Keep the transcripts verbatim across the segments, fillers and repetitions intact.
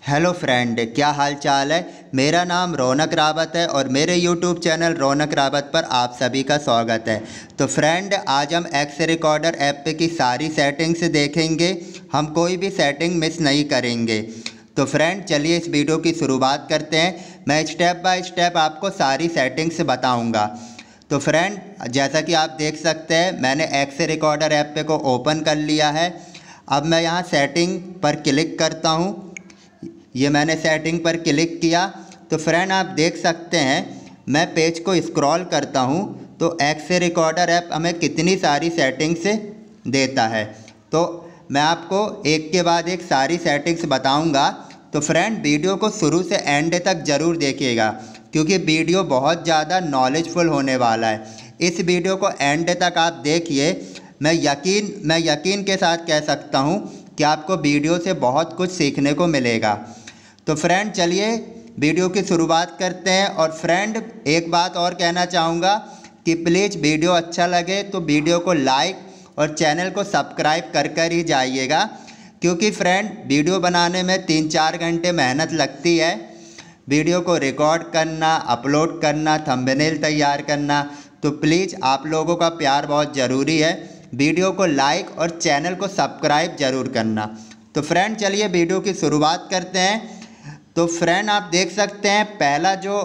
Hello friend, क्या हाल चाल है। मेरा नाम रौनक रावत है और मेरे यूट्यूब चैनल रौनक रावत पर आप सभी का स्वागत है। तो फ्रेंड, आज हम एक्स रिकॉर्डर ऐप की सारी सेटिंग्स देखेंगे। हम कोई भी सेटिंग मिस नहीं करेंगे। तो फ्रेंड, चलिए इस वीडियो की शुरुआत करते हैं। मैं स्टेप बाय स्टेप आपको सारी सेटिंग्स बताऊँगा। तो फ्रेंड, जैसा कि आप देख सकते हैं, मैंने एक्स रिकॉर्डर ऐप को ओपन कर लिया है। अब मैं यहाँ सेटिंग पर क्लिक करता हूँ। ये मैंने सेटिंग पर क्लिक किया तो फ्रेंड आप देख सकते हैं, मैं पेज को स्क्रॉल करता हूँ तो एक्स रिकॉर्डर ऐप हमें कितनी सारी सेटिंग्स देता है। तो मैं आपको एक के बाद एक सारी सेटिंग्स बताऊँगा। तो फ्रेंड, वीडियो को शुरू से एंड तक ज़रूर देखिएगा क्योंकि वीडियो बहुत ज़्यादा नॉलेजफुल होने वाला है। इस वीडियो को एंड तक आप देखिए। मैं यकीन मैं यकीन के साथ कह सकता हूँ कि आपको वीडियो से बहुत कुछ सीखने को मिलेगा। तो फ्रेंड, चलिए वीडियो की शुरुआत करते हैं। और फ्रेंड, एक बात और कहना चाहूँगा कि प्लीज़ वीडियो अच्छा लगे तो वीडियो को लाइक और चैनल को सब्सक्राइब कर कर ही जाइएगा क्योंकि फ्रेंड, वीडियो बनाने में तीन चार घंटे मेहनत लगती है। वीडियो को रिकॉर्ड करना, अपलोड करना, थंबनेल तैयार करना, तो प्लीज़ आप लोगों का प्यार बहुत ज़रूरी है। वीडियो को लाइक और चैनल को सब्सक्राइब ज़रूर करना। तो फ्रेंड, चलिए वीडियो की शुरुआत करते हैं। तो फ्रेंड, आप देख सकते हैं पहला जो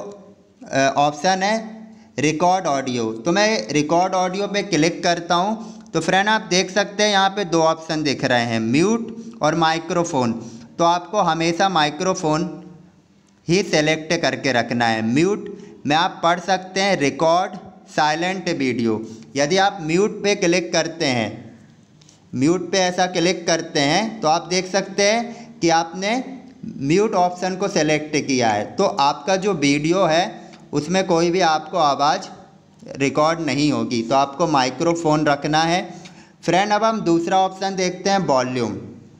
ऑप्शन है रिकॉर्ड ऑडियो, तो मैं रिकॉर्ड ऑडियो पे क्लिक करता हूँ। तो फ्रेंड, आप देख सकते हैं यहाँ पे दो ऑप्शन दिख रहे हैं, म्यूट और माइक्रोफोन। तो आपको हमेशा माइक्रोफोन ही सेलेक्ट करके रखना है। म्यूट में आप पढ़ सकते हैं रिकॉर्ड साइलेंट वीडियो। यदि आप म्यूट पे क्लिक करते हैं, म्यूट पे ऐसा क्लिक करते हैं तो आप देख सकते हैं कि आपने म्यूट ऑप्शन को सेलेक्ट किया है। तो आपका जो वीडियो है उसमें कोई भी आपको आवाज़ रिकॉर्ड नहीं होगी। तो आपको माइक्रोफोन रखना है। फ्रेंड, अब हम दूसरा ऑप्शन देखते हैं, वॉल्यूम।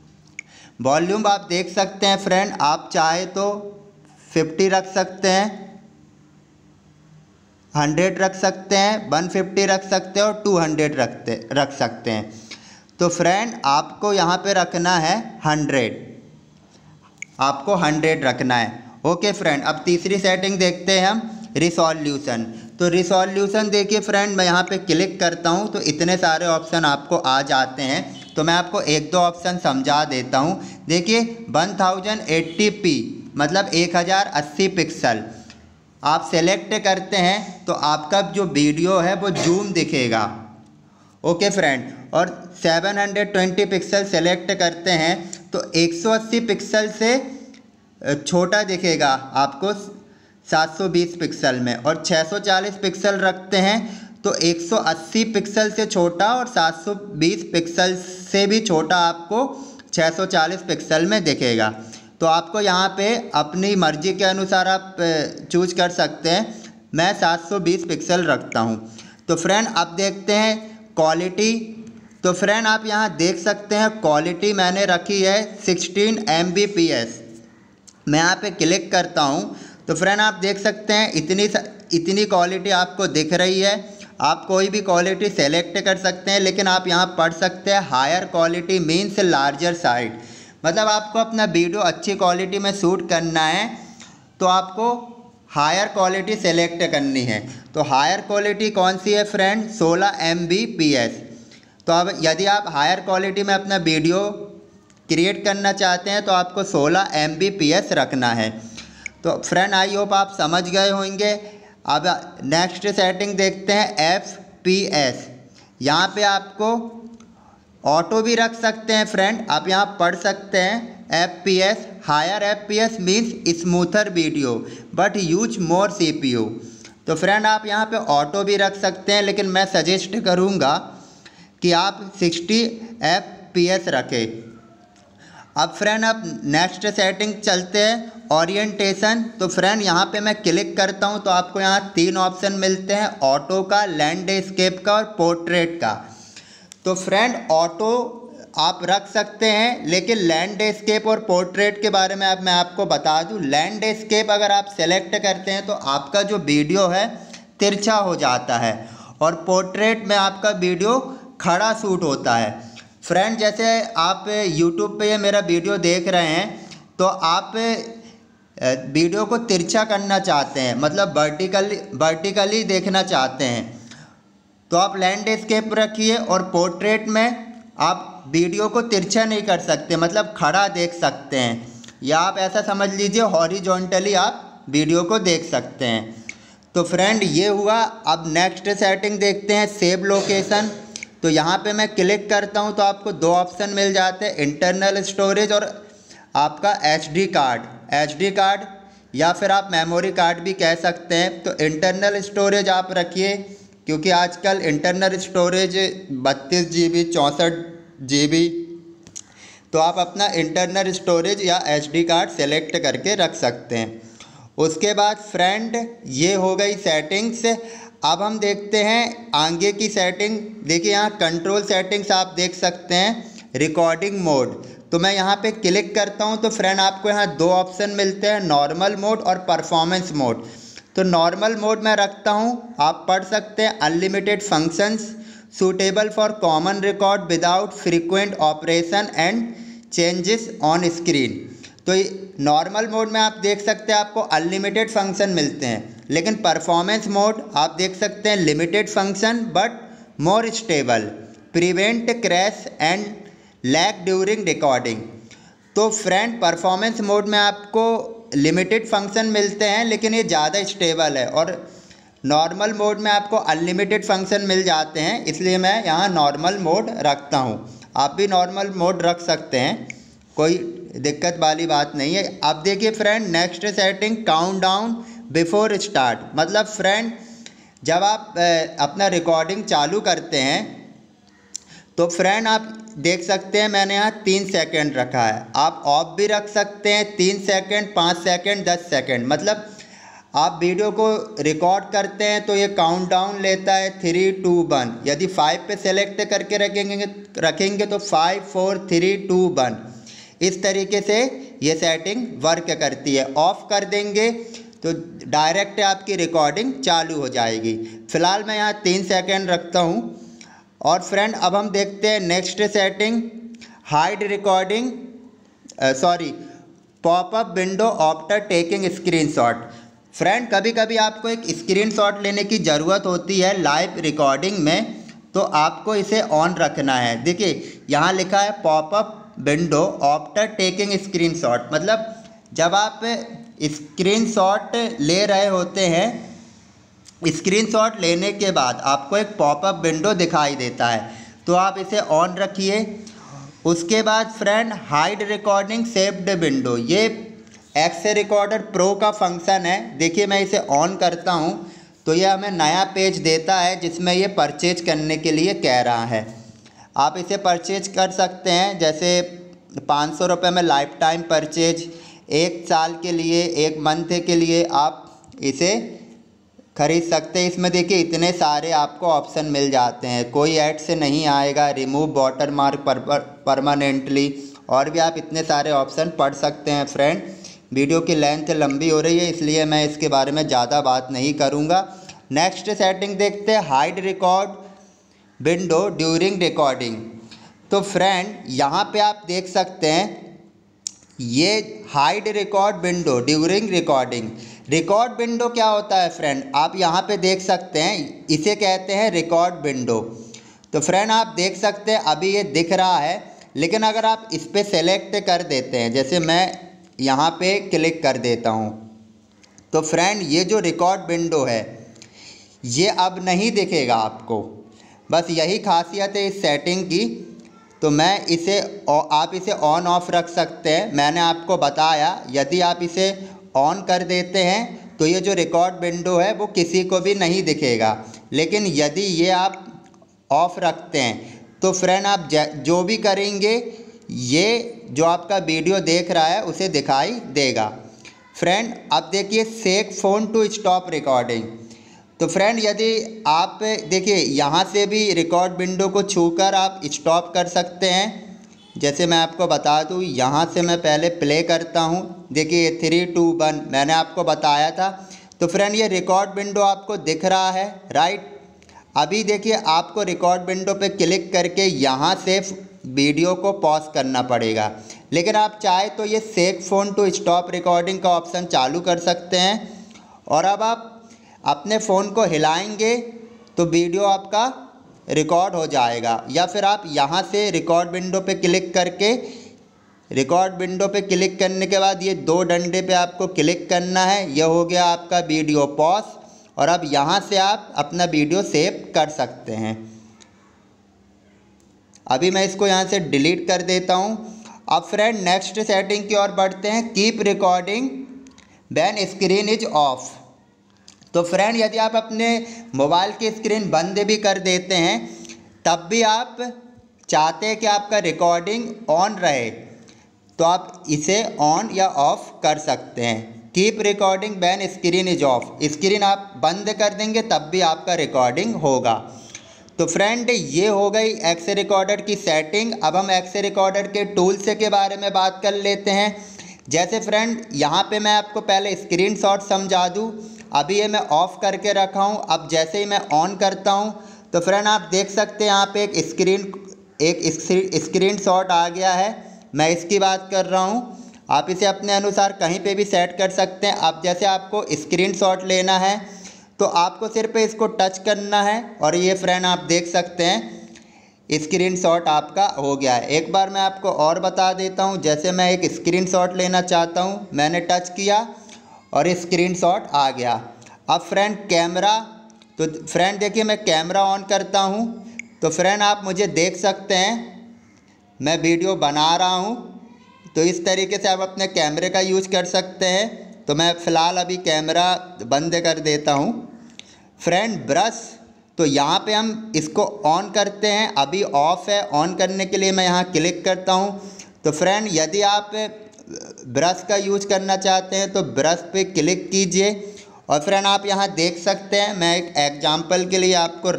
वॉल्यूम आप देख सकते हैं फ्रेंड, आप चाहे तो पचास रख सकते हैं, सौ रख सकते हैं, एक सौ पचास रख सकते हैं और दो सौ रखते रख सकते हैं। तो फ्रेंड, आपको यहाँ पे रखना है सौ, आपको सौ रखना है। ओके फ्रेंड, अब तीसरी सेटिंग देखते हैं हम, रिसोल्यूशन। तो रिसोल्यूशन देखिए फ्रेंड, मैं यहाँ पे क्लिक करता हूँ तो इतने सारे ऑप्शन आपको आ जाते हैं। तो मैं आपको एक दो ऑप्शन समझा देता हूँ। देखिए, वन एटी पी मतलब एक हज़ार अस्सी पिक्सल आप सेलेक्ट करते हैं तो आपका जो वीडियो है वो जूम दिखेगा। ओके फ्रेंड, और सात सौ बीस पिक्सल सेलेक्ट करते हैं तो एक सौ अस्सी पिक्सल से छोटा दिखेगा आपको सात सौ बीस पिक्सल में, और छह सौ चालीस पिक्सल रखते हैं तो एक सौ अस्सी पिक्सल से छोटा और सात सौ बीस पिक्सल से भी छोटा आपको छह सौ चालीस पिक्सल में दिखेगा। तो आपको यहाँ पे अपनी मर्ज़ी के अनुसार आप चूज कर सकते हैं। मैं सात सौ बीस पिक्सल रखता हूँ। तो फ्रेंड, अब देखते हैं क्वालिटी। तो फ्रेंड, आप यहाँ देख सकते हैं क्वालिटी मैंने रखी है सोलह एम बी पी एस। मैं यहाँ पे क्लिक करता हूँ तो फ्रेंड आप देख सकते हैं इतनी इतनी क्वालिटी आपको दिख रही है। आप कोई भी क्वालिटी सेलेक्ट कर सकते हैं, लेकिन आप यहाँ पढ़ सकते हैं higher quality means larger size. मतलब आपको अपना वीडियो अच्छी क्वालिटी में शूट करना है तो आपको हायर क्वालिटी सेलेक्ट करनी है। तो हायर क्वालिटी कौन सी है फ्रेंड? सोलह एम बी पी एस। तो अब यदि आप हायर क्वालिटी में अपना वीडियो क्रिएट करना चाहते हैं तो आपको सोलह एम बी पी एस रखना है। तो फ्रेंड, आई होप आप समझ गए होंगे। अब नेक्स्ट सेटिंग देखते हैं, एफ पी एस। यहाँ पे आपको ऑटो भी रख सकते हैं फ्रेंड। आप यहाँ पढ़ सकते हैं F P S, higher F P S means smoother video but use more C P U. तो फ्रेंड, आप यहाँ पे ऑटो भी रख सकते हैं, लेकिन मैं सजेस्ट करूँगा कि आप साठ एफ पी एस रखें। अब फ्रेंड, अब नेक्स्ट सेटिंग चलते हैं, ओरिएंटेशन। तो फ्रेंड, यहाँ पे मैं क्लिक करता हूँ तो आपको यहाँ तीन ऑप्शन मिलते हैं, ऑटो का, लैंडस्केप का और पोर्ट्रेट का। तो फ्रेंड, ऑटो आप रख सकते हैं, लेकिन लैंडस्केप और पोर्ट्रेट के बारे में अब मैं आपको बता दूं। लैंडस्केप अगर आप सेलेक्ट करते हैं तो आपका जो वीडियो है तिरछा हो जाता है, और पोर्ट्रेट में आपका वीडियो खड़ा शूट होता है। फ्रेंड, जैसे आप यूट्यूब पे ये मेरा वीडियो देख रहे हैं तो आप वीडियो को तिरछा करना चाहते हैं, मतलब वर्टिकली वर्टिकली देखना चाहते हैं, तो आप लैंडस्केप रखिए और पोर्ट्रेट में आप वीडियो को तिरछा नहीं कर सकते, मतलब खड़ा देख सकते हैं, या आप ऐसा समझ लीजिए हॉरिजॉन्टली आप वीडियो को देख सकते हैं। तो फ्रेंड ये हुआ। अब नेक्स्ट सेटिंग देखते हैं, सेव लोकेशन। तो यहाँ पे मैं क्लिक करता हूँ तो आपको दो ऑप्शन मिल जाते हैं, इंटरनल स्टोरेज और आपका एचडी कार्ड। एचडी कार्ड या फिर आप मेमोरी कार्ड भी कह सकते हैं। तो इंटरनल स्टोरेज आप रखिए, क्योंकि आजकल इंटरनल स्टोरेज बत्तीस जी बी चौंसठ जी बी, तो आप अपना इंटरनल स्टोरेज या एचडी कार्ड सेलेक्ट करके रख सकते हैं। उसके बाद फ्रेंड ये हो गई सेटिंग्स। अब हम देखते हैं आगे की सेटिंग। देखिए यहाँ कंट्रोल सेटिंग्स आप देख सकते हैं, रिकॉर्डिंग मोड। तो मैं यहाँ पे क्लिक करता हूँ तो फ्रेंड आपको यहाँ दो ऑप्शन मिलते हैं, नॉर्मल मोड और परफॉर्मेंस मोड। तो नॉर्मल मोड में रखता हूँ, आप पढ़ सकते हैं, unlimited functions suitable for common record without frequent operation and changes on screen. तो नॉर्मल मोड में आप देख सकते हैं आपको अनलिमिटेड फंक्शन मिलते हैं, लेकिन परफॉर्मेंस मोड आप देख सकते हैं limited function but more stable, prevent crash and lag during recording. तो फ्रेंड परफॉर्मेंस मोड में आपको लिमिटेड फंक्शन मिलते हैं लेकिन ये ज़्यादा स्टेबल है, और नॉर्मल मोड में आपको अनलिमिटेड फंक्शन मिल जाते हैं, इसलिए मैं यहाँ नॉर्मल मोड रखता हूँ। आप भी नॉर्मल मोड रख सकते हैं, कोई दिक्कत वाली बात नहीं है। अब देखिए friend next setting, countdown before start. मतलब फ्रेंड जब आप अपना रिकॉर्डिंग चालू करते हैं तो फ्रेंड आप देख सकते हैं मैंने यहाँ तीन सेकंड रखा है। आप ऑफ भी रख सकते हैं, तीन सेकंड, पाँच सेकंड, दस सेकंड। मतलब आप वीडियो को रिकॉर्ड करते हैं तो ये काउंटडाउन लेता है थ्री टू वन। यदि फाइव पे सेलेक्ट करके रखेंगे रखेंगे तो five four three two one, इस तरीके से ये सेटिंग वर्क करती है। ऑफ कर देंगे तो डायरेक्ट आपकी रिकॉर्डिंग चालू हो जाएगी। फ़िलहाल मैं यहाँ तीन सेकंड रखता हूँ। और फ्रेंड अब हम देखते हैं next setting, hide recording sorry popup window after taking screenshot. Friend कभी कभी आपको एक स्क्रीनशॉट लेने की ज़रूरत होती है लाइव रिकॉर्डिंग में, तो आपको इसे ऑन रखना है। देखिए यहाँ लिखा है popup window after taking screenshot, मतलब जब आप स्क्रीनशॉट ले रहे होते हैं, स्क्रीनशॉट लेने के बाद आपको एक पॉपअप विंडो दिखाई देता है, तो आप इसे ऑन रखिए। उसके बाद friend hide recording saved window, ये एक्स रिकॉर्डर प्रो का फंक्शन है। देखिए मैं इसे ऑन करता हूँ तो ये हमें नया पेज देता है जिसमें ये परचेज करने के लिए कह रहा है। आप इसे परचेज कर सकते हैं, जैसे पाँच सौ रुपये में लाइफ टाइम परचेज, एक साल के लिए, एक मंथ के लिए आप इसे खरीद सकते हैं। इसमें देखिए इतने सारे आपको ऑप्शन मिल जाते हैं, कोई ऐड से नहीं आएगा, रिमूव वाटर मार्क परमानेंटली, और भी आप इतने सारे ऑप्शन पढ़ सकते हैं। फ्रेंड वीडियो की लेंथ लंबी हो रही है इसलिए मैं इसके बारे में ज़्यादा बात नहीं करूँगा। नेक्स्ट सेटिंग देखते हैं, hide record window during recording. तो फ्रेंड यहाँ पे आप देख सकते हैं ये hide record window during recording. Record window क्या होता है फ्रेंड, आप यहाँ पे देख सकते हैं, इसे कहते हैं रिकॉर्ड विंडो। तो फ्रेंड आप देख सकते हैं अभी ये दिख रहा है, लेकिन अगर आप इस पर सेलेक्ट कर देते हैं, जैसे मैं यहाँ पे क्लिक कर देता हूँ, तो फ्रेंड ये जो रिकॉर्ड विंडो है ये अब नहीं दिखेगा आपको। बस यही खासियत है इस सेटिंग की। तो मैं इसे आप इसे ऑन ऑफ रख सकते हैं। मैंने आपको बताया यदि आप इसे ऑन कर देते हैं तो ये जो रिकॉर्ड विंडो है वो किसी को भी नहीं दिखेगा, लेकिन यदि ये आप ऑफ रखते हैं तो फ्रेंड आप जो भी करेंगे ये जो आपका वीडियो देख रहा है उसे दिखाई देगा। फ्रेंड अब देखिए shake phone to stop recording. तो फ्रेंड यदि आप देखिए यहाँ से भी रिकॉर्ड विंडो को छूकर आप स्टॉप कर सकते हैं। जैसे मैं आपको बता दूँ, यहाँ से मैं पहले प्ले करता हूँ, देखिए थ्री टू वन मैंने आपको बताया था। तो फ्रेंड ये रिकॉर्ड विंडो आपको दिख रहा है, राइट। अभी देखिए आपको रिकॉर्ड विंडो पे क्लिक करके यहाँ से वीडियो को पॉज करना पड़ेगा। लेकिन आप चाहे तो ये shake phone to stop recording का ऑप्शन चालू कर सकते हैं और अब आप अपने फ़ोन को हिलाएंगे तो वीडियो आपका रिकॉर्ड हो जाएगा। या फिर आप यहाँ से रिकॉर्ड विंडो पे क्लिक करके, रिकॉर्ड विंडो पे क्लिक करने के बाद ये दो डंडे पे आपको क्लिक करना है। यह हो गया आपका वीडियो पॉज और अब यहाँ से आप अपना वीडियो सेव कर सकते हैं। अभी मैं इसको यहाँ से डिलीट कर देता हूँ। अब फ्रेंड नेक्स्ट सेटिंग की ओर बढ़ते हैं, keep recording when screen is off. तो फ्रेंड यदि आप अपने मोबाइल की स्क्रीन बंद भी कर देते हैं तब भी आप चाहते हैं कि आपका रिकॉर्डिंग ऑन रहे तो आप इसे ऑन या ऑफ कर सकते हैं। Keep recording when screen is off, screen आप बंद कर देंगे तब भी आपका रिकॉर्डिंग होगा। तो फ्रेंड ये हो गई एक्स रिकॉर्डर की सेटिंग। अब हम एक्स रिकॉर्डर के टूल्स के बारे में बात कर लेते हैं। जैसे फ्रेंड यहाँ पे मैं आपको पहले स्क्रीनशॉट समझा दूँ। अभी ये मैं ऑफ़ करके रखा हूँ। अब जैसे ही मैं ऑन करता हूँ तो फ्रेंड आप देख सकते हैं यहाँ पे एक स्क्रीन एक स्क्रीनशॉट आ गया है। मैं इसकी बात कर रहा हूँ। आप इसे अपने अनुसार कहीं पे भी सेट कर सकते हैं। अब जैसे आपको स्क्रीनशॉट लेना है तो आपको सिर्फ इसको टच करना है और ये फ्रेंड आप देख सकते हैं स्क्रीनशॉट आपका हो गया है। एक बार मैं आपको और बता देता हूँ। जैसे मैं एक स्क्रीनशॉट लेना चाहता हूँ, मैंने टच किया और स्क्रीनशॉट आ गया। अब फ्रेंड कैमरा, तो फ्रेंड देखिए मैं कैमरा ऑन करता हूँ तो फ्रेंड आप मुझे देख सकते हैं मैं वीडियो बना रहा हूँ। तो इस तरीके से आप अपने कैमरे का यूज कर सकते हैं। तो मैं फ़िलहाल अभी कैमरा बंद कर देता हूँ। फ्रेंड ब्रश, तो यहाँ पे हम इसको ऑन करते हैं, अभी ऑफ़ है। ऑन करने के लिए मैं यहाँ क्लिक करता हूँ। तो फ्रेंड यदि आप ब्रश का यूज करना चाहते हैं तो ब्रश पे क्लिक कीजिए और फ्रेंड आप यहाँ देख सकते हैं। मैं एक एग्जांपल के लिए आपको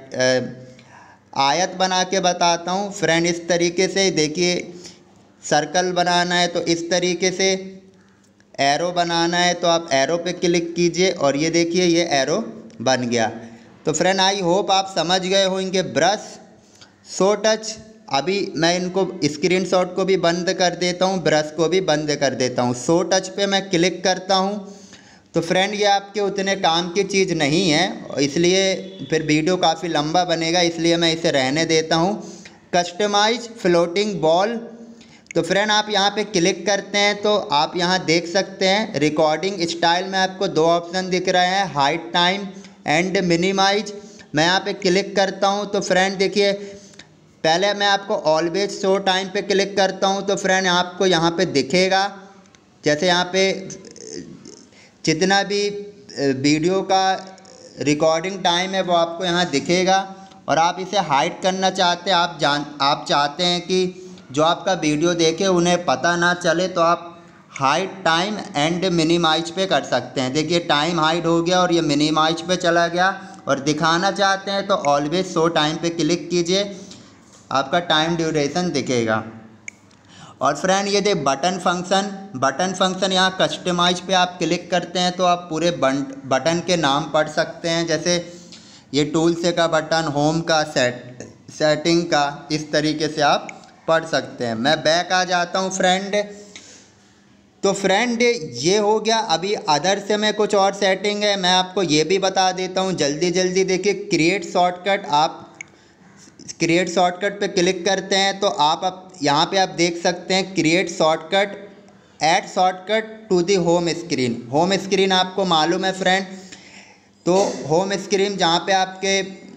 आयत बना के बताता हूँ। फ्रेंड इस तरीके से देखिए, सर्कल बनाना है तो इस तरीके से, एरो बनाना है तो आप एरो पे क्लिक कीजिए और ये देखिए ये एरो बन गया। तो फ्रेंड आई होप आप समझ गए होंगे ब्रश, शो टच। अभी मैं इनको स्क्रीनशॉट को भी बंद कर देता हूँ, ब्रश को भी बंद कर देता हूँ। शो टच पे मैं क्लिक करता हूँ तो फ्रेंड ये आपके उतने काम की चीज़ नहीं है, इसलिए फिर वीडियो काफ़ी लंबा बनेगा, इसलिए मैं इसे रहने देता हूँ। कस्टमाइज फ्लोटिंग बॉल, तो फ्रेंड आप यहाँ पे क्लिक करते हैं तो आप यहाँ देख सकते हैं रिकॉर्डिंग स्टाइल में आपको दो ऑप्शन दिख रहे हैं, हाइट टाइम एंड मिनिमाइज। मैं यहाँ पे क्लिक करता हूँ तो फ्रेंड देखिए, पहले मैं आपको ऑलवेज शो टाइम पे क्लिक करता हूँ तो फ्रेंड आपको यहाँ पे दिखेगा, जैसे यहाँ पे जितना भी वीडियो का रिकॉर्डिंग टाइम है वो आपको यहाँ दिखेगा। और आप इसे हाइड करना चाहते हैं, आप जान आप चाहते हैं कि जो आपका वीडियो देखे उन्हें पता ना चले तो आप हाइड टाइम एंड मिनिमाइज पे कर सकते हैं। देखिए टाइम हाइड हो गया और ये मिनिमाइज पे चला गया। और दिखाना चाहते हैं तो ऑलवेज शो टाइम पे क्लिक कीजिए, आपका टाइम ड्यूरेशन दिखेगा। और फ्रेंड ये दे बटन फंक्शन, बटन फंक्शन यहाँ कस्टमाइज पे आप क्लिक करते हैं तो आप पूरे बटन के नाम पढ़ सकते हैं। जैसे ये टूल से का बटन, होम का, सेट सेटिंग का, इस तरीके से आप पढ़ सकते हैं। मैं बैक आ जाता हूँ फ्रेंड। तो फ्रेंड ये हो गया। अभी अदर से मैं कुछ और सेटिंग है मैं आपको ये भी बता देता हूँ जल्दी जल्दी। देखिए क्रिएट शॉर्टकट, आप क्रिएट शॉर्टकट पे क्लिक करते हैं तो आप अब यहाँ पे आप देख सकते हैं create shortcut, add shortcut to the home screen. Home screen आपको मालूम है फ्रेंड, तो होम स्क्रीन जहाँ पे आपके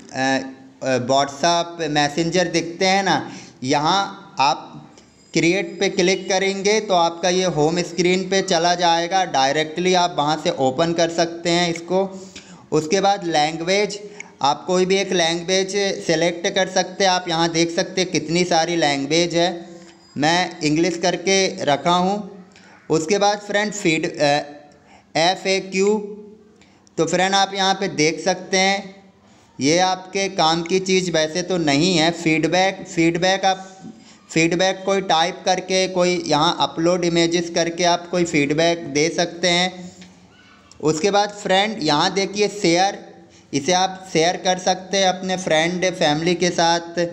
व्हाट्सएप, मैसेंजर दिखते हैं ना, यहाँ आप क्रिएट पे क्लिक करेंगे तो आपका ये होम स्क्रीन पे चला जाएगा। डायरेक्टली आप वहाँ से ओपन कर सकते हैं इसको। उसके बाद लैंग्वेज, आप कोई भी एक लैंग्वेज सेलेक्ट कर सकते हैं। आप यहाँ देख सकते हैं कितनी सारी लैंग्वेज है, मैं इंग्लिश करके रखा हूँ। उसके बाद friend feed F A Q, तो फ्रेंड आप यहाँ पे देख सकते हैं ये आपके काम की चीज़ वैसे तो नहीं है। फीडबैक, फीडबैक आप फीडबैक कोई टाइप करके, कोई यहाँ अपलोड इमेजेस करके आप कोई फीडबैक दे सकते हैं। उसके बाद फ्रेंड यहाँ देखिए शेयर, इसे आप शेयर कर सकते हैं अपने फ्रेंड फैमिली के साथ।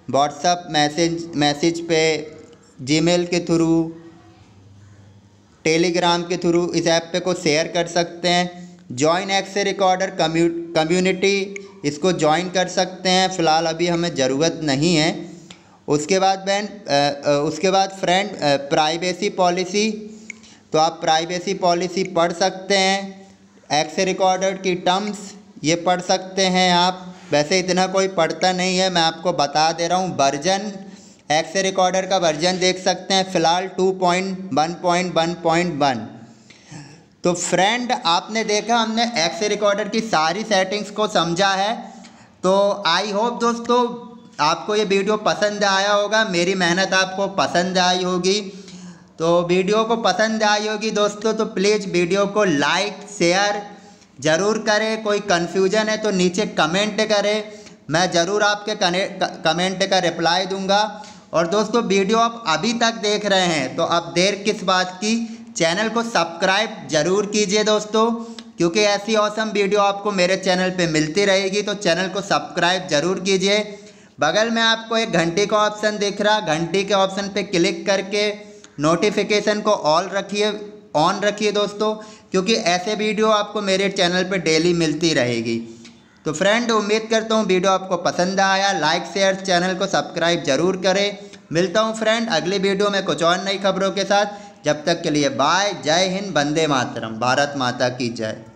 व्हाट्सअप मैसेज मैसेज पे, जीमेल के थ्रू, टेलीग्राम के थ्रू इस ऐप पे को शेयर कर सकते हैं। जॉइन एक्से रिकॉर्डर कम्युनिटी, इसको ज्वाइन कर सकते हैं, फ़िलहाल अभी हमें ज़रूरत नहीं है। उसके बाद बैन उसके बाद फ्रेंड प्राइवेसी पॉलिसी, तो आप प्राइवेसी पॉलिसी पढ़ सकते हैं। एक्से रिकॉर्डर की टर्म्स ये पढ़ सकते हैं आप, वैसे इतना कोई पढ़ता नहीं है, मैं आपको बता दे रहा हूँ। वर्जन एक्से रिकॉर्डर का वर्जन देख सकते हैं, फ़िलहाल two point one point one point one. तो फ्रेंड आपने देखा हमने एक्से रिकॉर्डर की सारी सेटिंग्स को समझा है। तो आई होप दोस्तों आपको ये वीडियो पसंद आया होगा, मेरी मेहनत आपको पसंद आई होगी। तो वीडियो को पसंद आई होगी दोस्तों तो प्लीज़ वीडियो को लाइक शेयर ज़रूर करें। कोई कन्फ्यूजन है तो नीचे कमेंट करें, मैं ज़रूर आपके कमेंट का रिप्लाई दूंगा। और दोस्तों वीडियो आप अभी तक देख रहे हैं तो अब देर किस बात की, चैनल को सब्सक्राइब ज़रूर कीजिए दोस्तों, क्योंकि ऐसी औसम वीडियो आपको मेरे चैनल पे मिलती रहेगी। तो चैनल को सब्सक्राइब ज़रूर कीजिए। बगल में आपको एक घंटी का ऑप्शन दिख रहा, घंटी के ऑप्शन पे क्लिक करके नोटिफिकेशन को ऑल रखिए, ऑन रखिए दोस्तों, क्योंकि ऐसे वीडियो आपको मेरे चैनल पे डेली मिलती रहेगी। तो फ्रेंड उम्मीद करता हूँ वीडियो आपको पसंद आया, लाइक शेयर चैनल को सब्सक्राइब जरूर करें। मिलता हूँ फ्रेंड अगली वीडियो में कुछ और नई खबरों के साथ। जब तक के लिए बाय, जय हिंद, वंदे मातरम, भारत माता की जय।